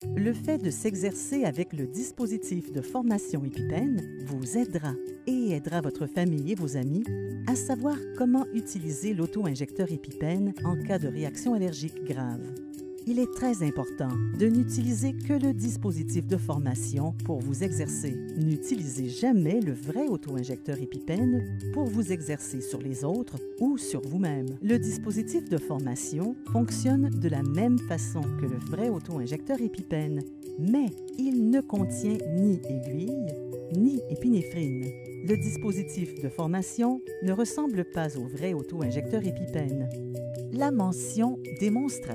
Le fait de s'exercer avec le dispositif de formation EpiPen vous aidera et aidera votre famille et vos amis à savoir comment utiliser l'auto-injecteur EpiPen en cas de réaction allergique grave. Il est très important de n'utiliser que le dispositif de formation pour vous exercer. N'utilisez jamais le vrai auto-injecteur EpiPen pour vous exercer sur les autres ou sur vous-même. Le dispositif de formation fonctionne de la même façon que le vrai auto-injecteur EpiPen, mais il ne contient ni aiguille ni épinéphrine. Le dispositif de formation ne ressemble pas au vrai auto-injecteur EpiPen. La mention « démonstrateur »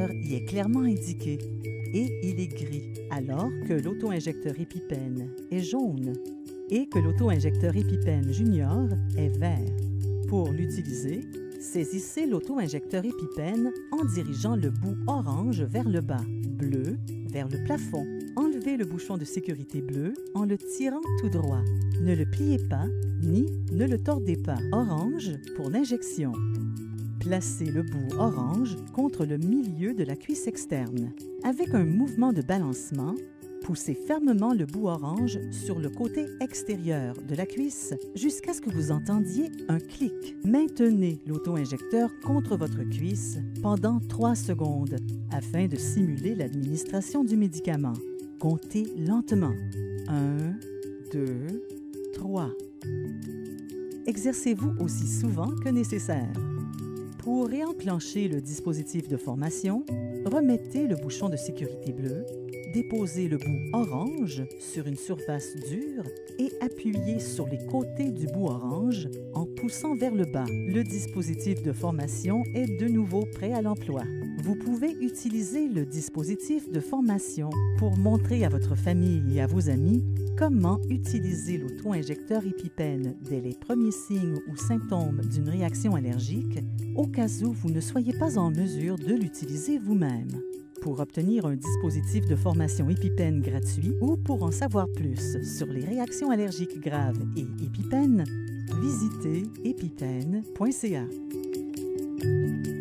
y est clairement indiquée et il est gris, alors que l'auto-injecteur EpiPen est jaune et que l'auto-injecteur EpiPen Junior est vert. Pour l'utiliser, saisissez l'auto-injecteur EpiPen en dirigeant le bout orange vers le bas, bleu vers le plafond. Enlevez le bouchon de sécurité bleu en le tirant tout droit. Ne le pliez pas ni ne le tordez pas. Orange pour l'injection. Placez le bout orange contre le milieu de la cuisse externe. Avec un mouvement de balancement, poussez fermement le bout orange sur le côté extérieur de la cuisse jusqu'à ce que vous entendiez un clic. Maintenez l'auto-injecteur contre votre cuisse pendant 3 secondes afin de simuler l'administration du médicament. Comptez lentement. 1, 2, 3. Exercez-vous aussi souvent que nécessaire. Pour réenclencher le dispositif de formation, remettez le bouchon de sécurité bleu, déposez le bout orange sur une surface dure et appuyez sur les côtés du bout orange en poussant vers le bas. Le dispositif de formation est de nouveau prêt à l'emploi. Vous pouvez utiliser le dispositif de formation pour montrer à votre famille et à vos amis comment utiliser l'auto-injecteur EpiPen dès les premiers signes ou symptômes d'une réaction allergique au cas où vous ne soyez pas en mesure de l'utiliser vous-même. Pour obtenir un dispositif de formation EpiPen gratuit ou pour en savoir plus sur les réactions allergiques graves et EpiPen, visitez epipen.ca.